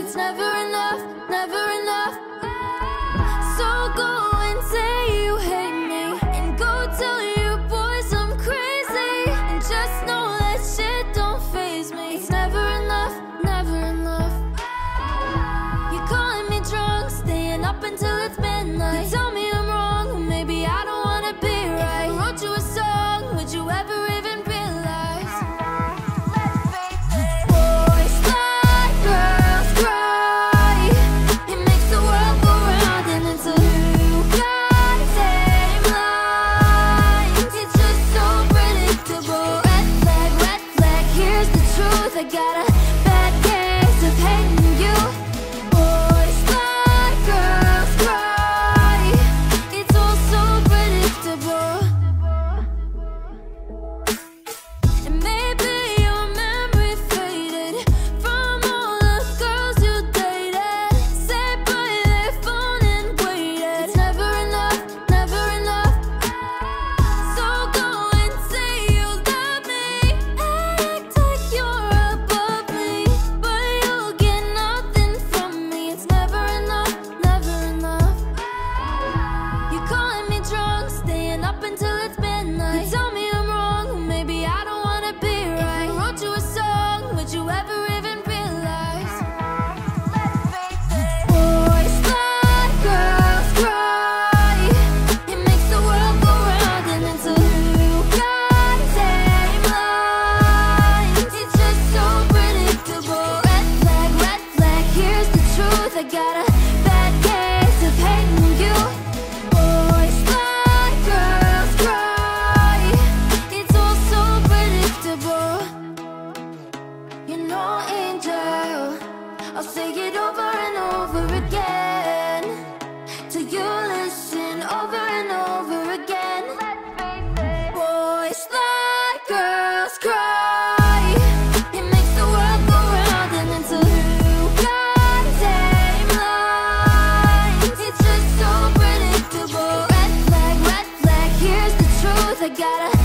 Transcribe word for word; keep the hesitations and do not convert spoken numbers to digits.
It's never enough, never enough. So go and say you hate me, and go tell your boys I'm crazy, and just know that shit don't faze me. It's never enough, never enough. You're calling me drunk, staying up until it's midnight. You tell me I'm wrong, maybe I don't wanna be right. If I wrote you a song, would you ever even realize? Boys lie, girls cry. It makes the world go round, and until you guys aim lines, it's just so predictable. Red flag, red flag, here's the truth. I got a bad case of hating you. Boys lie, girls cry. It's all so predictable. And maybe your memory faded from all the girls you dated. Saved by their phone and waited. It's never enough, never enough. So go and say you love me, act like you're above me, but you'll get nothing from me. It's never enough, never enough. You're calling me drunk, staying up until it's midnight. You tell me I'm wrong, maybe I don't wanna be right. If I wrote you a song, would you ever even realize? Boys lie, girls cry. It makes the world go round, and until you guys aim lines, it's just so predictable. Red flag, red flag, here's the truth. I got a bad case of hating you. Boys lie, girls cry. It's all so predictable. You're no angel, I'll say it over and over again, till you listen over and over again. Boys lie, girls cry. It makes the world go round, and until you guys aim lines, it's just so predictable. Red flag, red flag, here's the truth. I got a